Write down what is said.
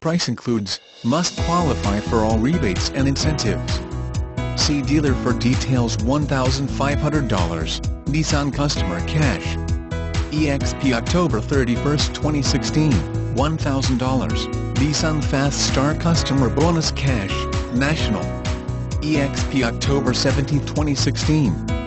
price includes, must qualify for all rebates and incentives. See dealer for details. $1,500, Nissan Customer Cash. EXP October 31, 2016, $1,000, Nissan Fast Star Customer Bonus Cash, National. EXP October 17, 2016,